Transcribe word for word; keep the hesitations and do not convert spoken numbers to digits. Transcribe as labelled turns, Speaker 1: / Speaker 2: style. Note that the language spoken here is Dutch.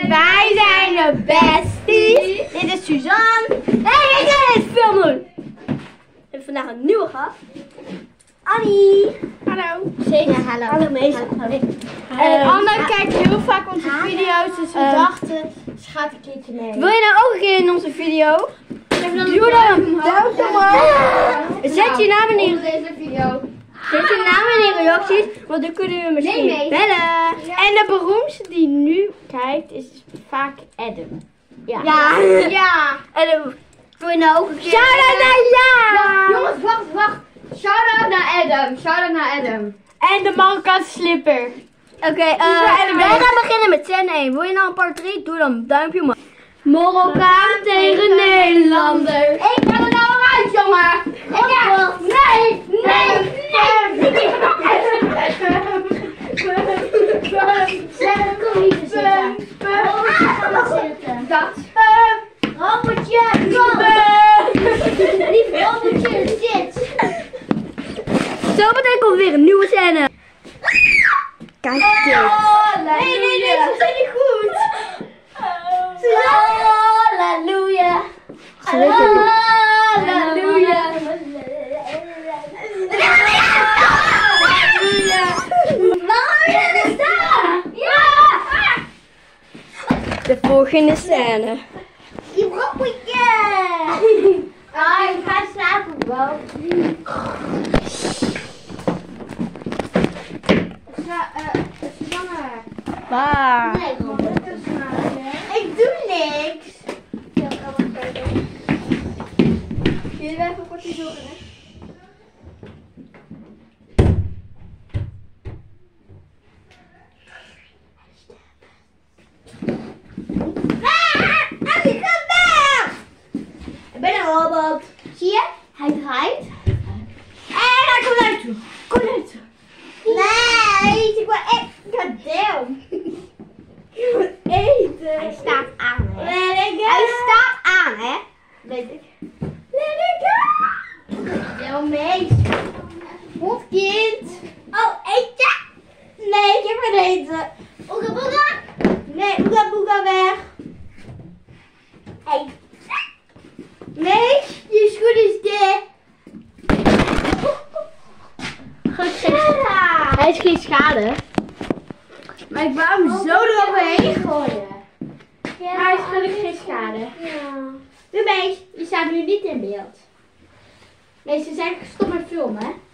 Speaker 1: Wij zijn de besties. Dit is Suzanne. Hey, ik ga dit filmen. We hebben vandaag een nieuwe gast. Annie. Hallo. Zeker. Ja, hallo. Hallo meester.
Speaker 2: En Anne kijkt heel vaak onze video's, dus we
Speaker 1: Um,
Speaker 2: dachten, ze gaat een keertje mee.
Speaker 1: Wil je nou ook een keer in onze video? Doe dan een duimpje omhoog. Zet je naam in de
Speaker 2: deze video.
Speaker 1: Zet je naam in de reacties, want dan kunnen we misschien
Speaker 2: Nee, nee.
Speaker 1: bellen.
Speaker 2: Ja. En de beroemdste die nu kijkt is vaak Adam.
Speaker 1: Ja.
Speaker 2: Ja.
Speaker 1: Ja. En dan wil je nou ook een keer...
Speaker 2: Shout-out naar
Speaker 1: ja.
Speaker 2: Jongens, wacht, wacht. Shout-out naar Adam. Shout-out naar Adam. En de Marokkaanse slipper.
Speaker 1: Oké, okay, uh, wij gaan beginnen met scène één. Wil je nou een part drie? Doe dan een duimpje omhoog. Marokkaan tegen Nederlander.
Speaker 2: Ik ga er nou uit, jongen. Ik ga... Nee, nee, nee.
Speaker 1: Zeg, kom hier te zitten. Kom zitten.
Speaker 2: Dat.
Speaker 1: Robertje, kom. Lief Robertje, zit. Zometeen komt weer een nieuwe scène. Kijk dit.
Speaker 2: Nee, nee, nee, dat is niet goed.
Speaker 1: Halleluja.
Speaker 2: Halleluja.
Speaker 1: Waarom wil je staan? Ja! De volgende scène. Die Robertje.
Speaker 2: Ah, ik ga slapen, bro. Susanne.
Speaker 1: Waar?
Speaker 2: Nee, kom er tussenuit, hè. Ik doe niks. Ja, kan wel kijken. Jullie wel even kort zorgen, hè?
Speaker 1: Ah, Annie, kom weg! Ik ben een robot. Zie je? Hij draait. En hij komt naar je toe. Kom naar je toe. Nee, ik wil echt... Goddamn. Ik wil eten. Hij staat aan, hè? Let it go. Hij staat aan, hè? Weet ik. Let it go.
Speaker 2: Heel mees.
Speaker 1: Goed kind. Oh, eten? Nee, ik heb geen eten. Boega, boega. Nee, boega, boega weg. Hey. Nee, je schoen is dicht.
Speaker 2: Goed, hij is geen schade. Maar ik wou hem zo eroverheen gooien.
Speaker 1: Ja,
Speaker 2: Maar hij is gelukkig geen schade.
Speaker 1: Ja.
Speaker 2: Doe Mees, je staat nu niet in beeld. Mees, we zijn gestopt met filmen.